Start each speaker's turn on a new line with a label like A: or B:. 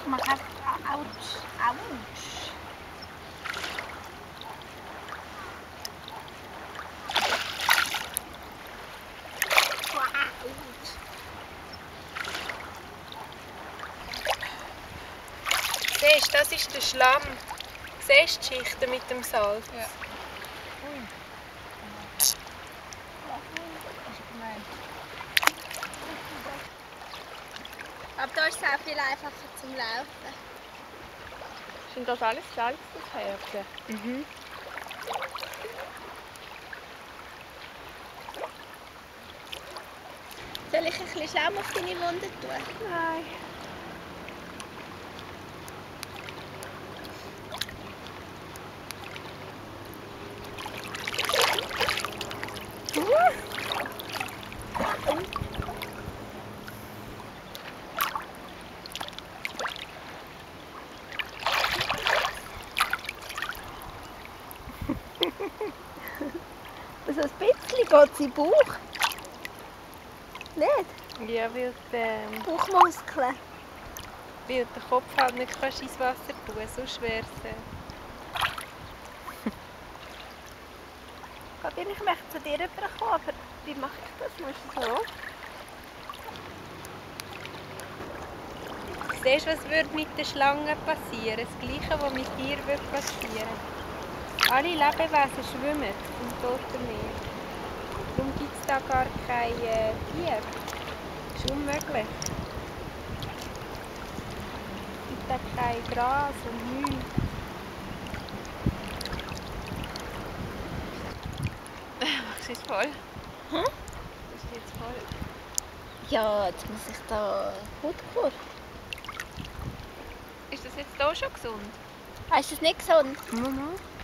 A: Ich mache einfach Autsch. Autsch.
B: Siehst du, das ist der Schlamm. Siehst du die Schichten mit dem Salz?
A: Ja. Ui. Das ist gemein.
C: Aber da ist es auch viel einfacher zum Laufen.
A: Sind das alles Salz, das Herzen?
B: Mhm.
C: Soll ich ein bisschen Schaum auf deine Wunde tun?
A: Nein.
C: Also ein bisschen geht es in den Bauch. Nicht?
B: Ja, weil
C: Bauchmuskeln.
B: der Kopf halt nicht kannst ins Wasser tun, so schwer es.
C: Fabian, ich möchte zu dir rüberkommen, aber wie mache ich das? Musst du so?
B: Siehst du, was würde mit den Schlangen passieren? Das Gleiche, was mit dir passieren würde. Alle Lebewesen schwimmen im Toten Meer. Darum gibt es da gar kein Tier. Das ist unmöglich. Es gibt da kein Gras und nichts.
A: Das ist voll.
C: Hä?
A: Das ist jetzt voll.
C: Ja, jetzt muss ich da Hautkur.
A: Ist das jetzt hier schon gesund?
C: Ist das nicht gesund?
B: Mama?